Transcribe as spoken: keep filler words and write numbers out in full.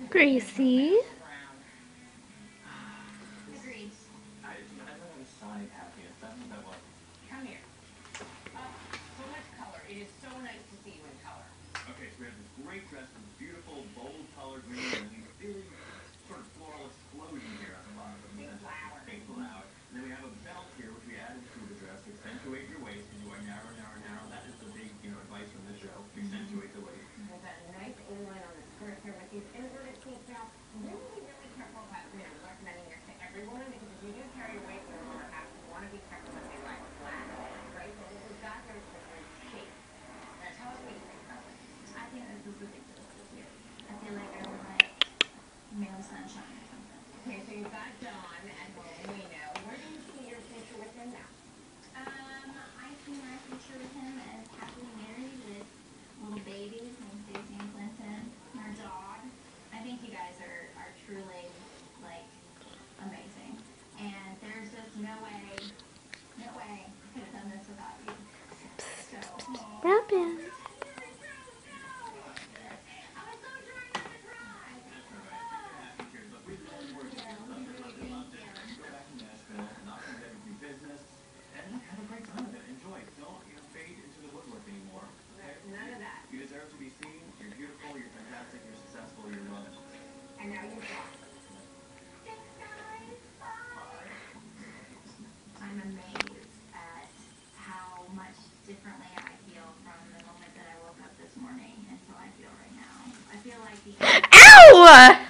Gracie. Come here. Uh, so much color. It is so nice to see you in color. Okay, so we have this great dress with beautiful, bold color green and these really sort of floral explosion here at the bottom. Big flower. Big flower. And then we have a belt here, which we added to the dress to accentuate your waist because you are narrow, narrow, narrow. That is the big, you know, advice from the show. Accentuate the waist. We've got a nice inline on the skirt here with these inverted seats now. Really, really careful about, you know, recommending this to everyone because if you do carry your weight over your abs, you want to be careful that they lie flat, right? So what we've got there is the right shape. Now tell us what you think about it. I think this is ridiculous this year. I feel like I look like male sunshine or something. Okay, so you've got Dawn and Molina. Where do you see your future with him now? Um, I see my future with him as happily married with little babies named Stacey and Clinton, and our dog. I think you guys are, are truly, like, amazing. And there's just no way, no way I could have done this without you. So, Robin. None of that. You deserve to be seen. You're beautiful. You're fantastic. You're successful. You're loved. And now you've got. thanks, guys. Bye. I'm amazed at how much differently I feel from the moment that I woke up this morning until I feel right now. I feel like the Ow!